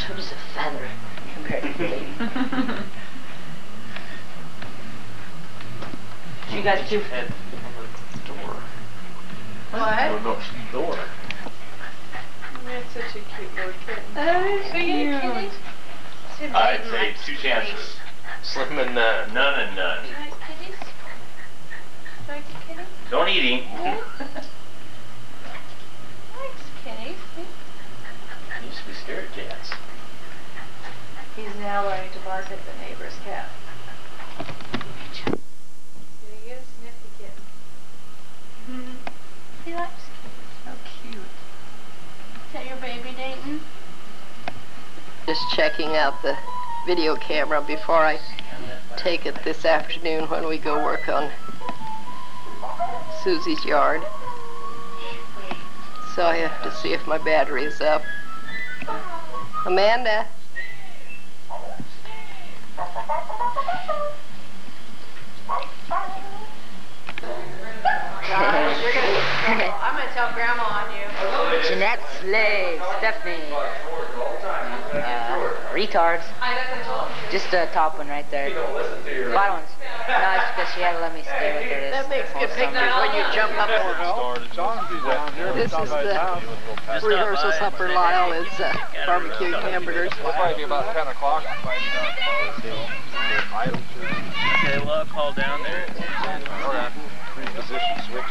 So does a feather compared to the lady. You guys do. Head on the door. What? No, door. That's such a cute little kitten. Oh, cute. I'd say 2 chances. Slim and none. None and none. You like kitties? You like the kitty? Don't eat him. Likes kitties. He used to be scared of cats. He's now learning to bark at the neighbor's cat. Did he get a sniffy kitten? He likes kitties. So cute. Is that your baby, Dayton? Just checking out the video camera before I take it this afternoon when we go work on Susie's yard. So I have to see if my battery is up. Amanda? Gosh, you're gonna get in trouble. I'm gonna tell Grandma on you. Jeanette Slade, Stephanie. Retards. Just the top one right there. Bottom one's. No, it's because she had to let me stay with her. That makes good pictures when you jump up over. This is the rehearsal supper. Lyle is barbecued hamburgers. It'll probably be about 10 o'clock. Okay, well, I'll call down there. Position switch.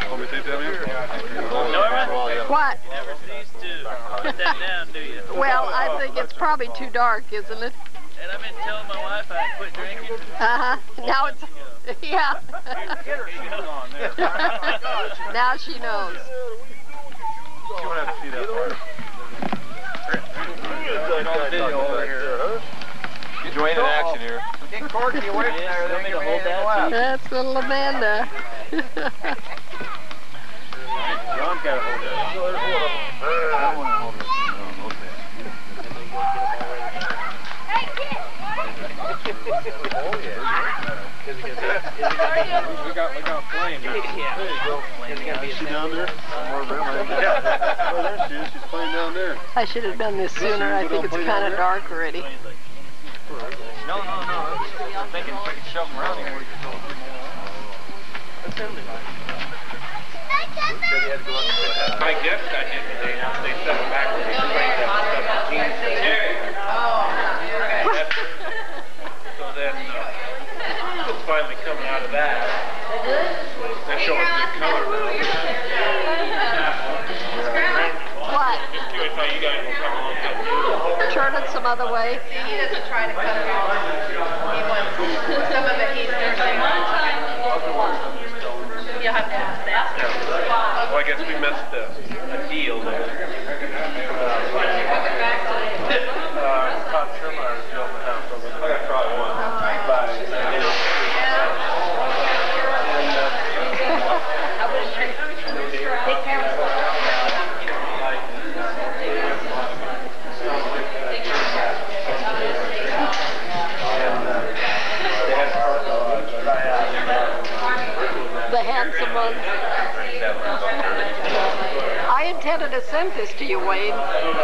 Norma? What? You never cease to put that down, do you? Well, I think it's probably too dark, isn't it? And I've been telling my wife I quit drinking. Uh-huh. Now it's, yeah. Now she knows. You won't have to see that part. Enjoying an action here. Get Corky away from there. They'll make a hold that. That's little Amanda. John's got to hold that. I want to hold it. We got flame. There you go. Is she down there? Oh, there she is. She's playing down there. I should have done this sooner. I think it's kind of dark already. No. I'm thinking if we could shove them around here. My guest got in today. Now they set it back when they bring that stuff to jeans. So then it's finally coming out of that. They're showing good color now. What? Just curious how you guys will come along with that. Turn it some other way. He doesn't try to cut it off. He wants some of it. He's nursing. You'll have to ask that. Well, I guess we missed a deal there. Todd Shermeyer is building the house over there. I got to try one. Take care of yourself. The handsome one. I intended to send this to you, Wade.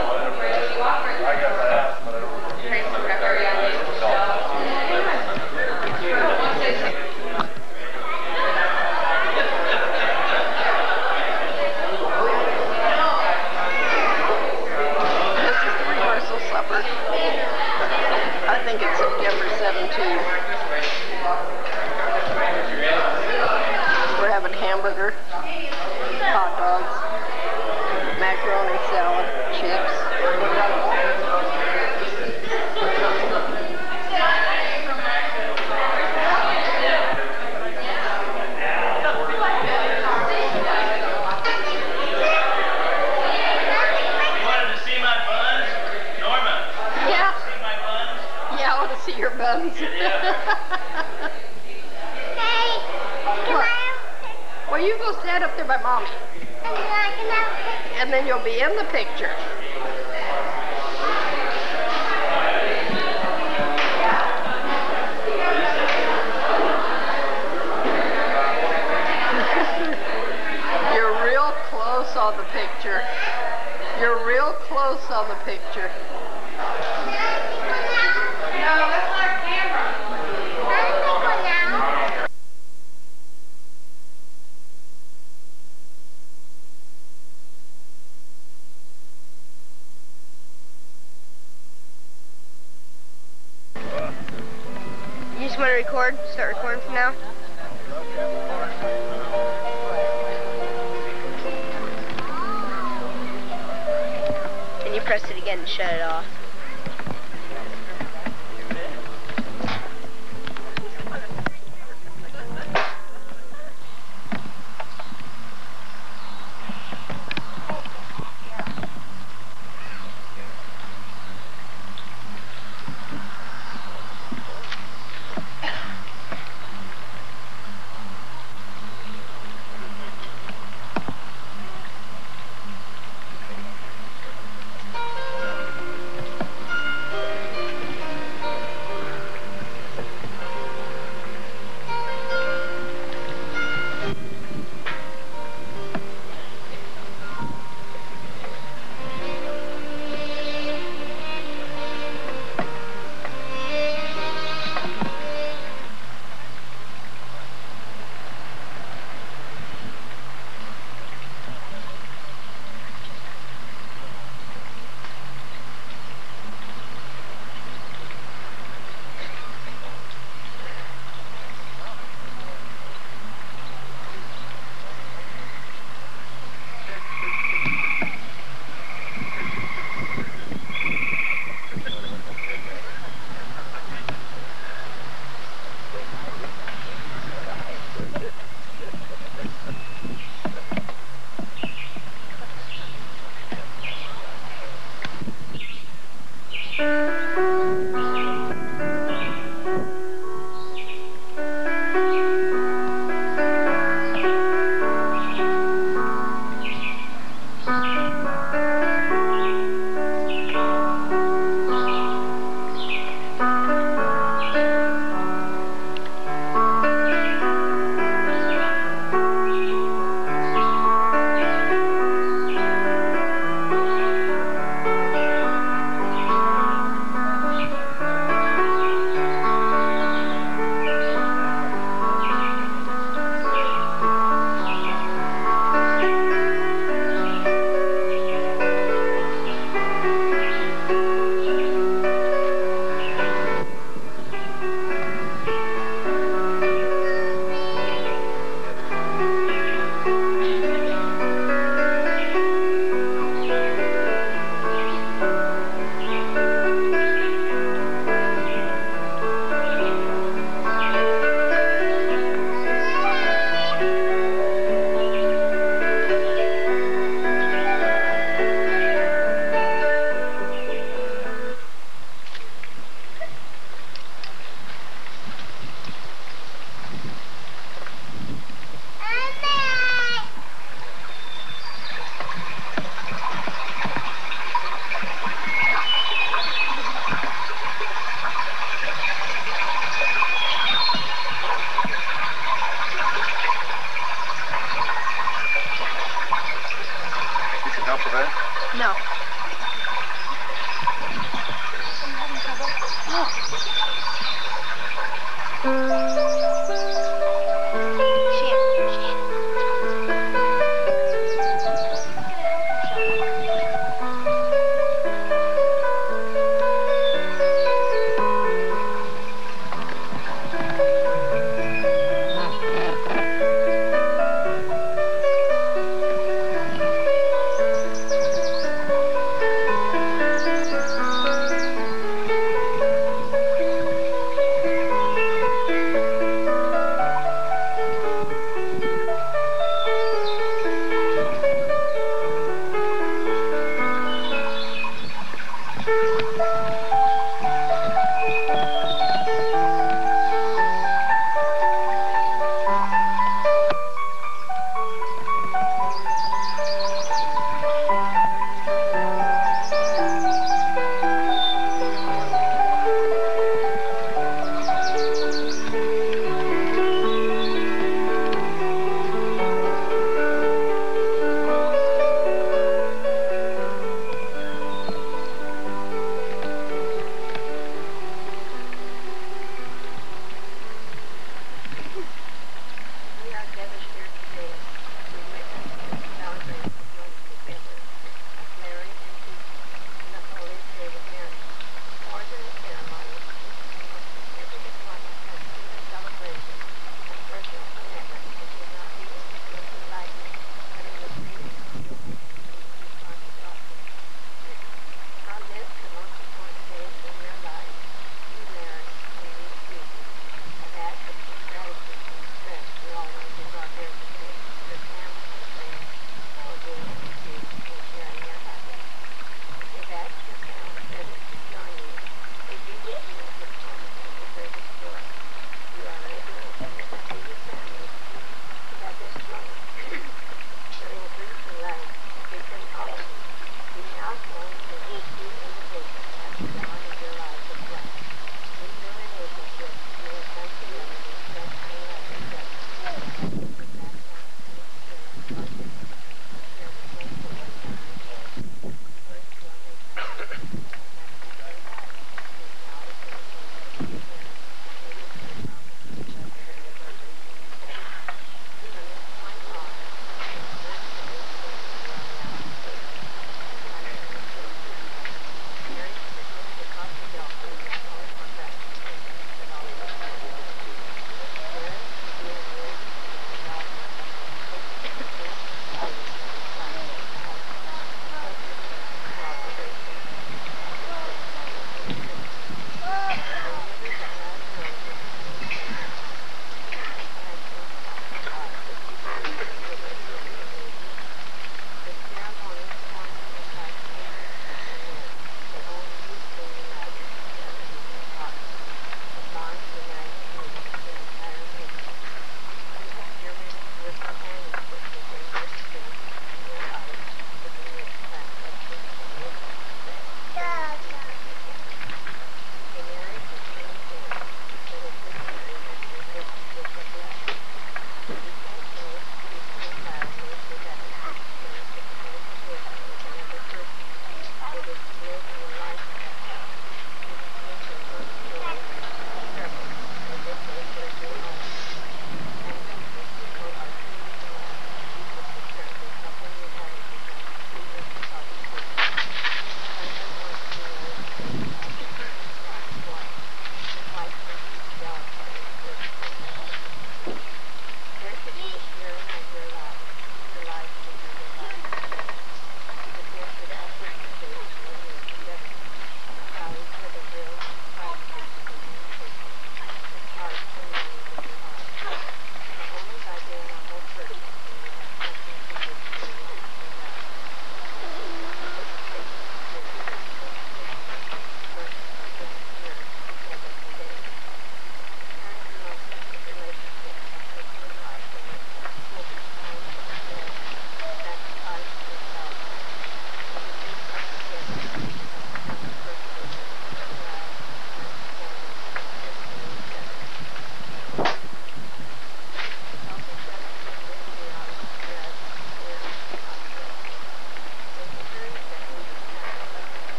This is the rehearsal supper. I think it's September 17th. We're having hamburger, hot dogs, macaroni salad, chips. You wanted to see my buns? Norma, Yeah, see my buns? yeah, I want to see your buns. What? Well, you go stand up there by Mommy. And then you'll be in the picture. You're real close on the picture. You're real close on the picture. You just want to record? Start recording from now? And you press it again to shut it off.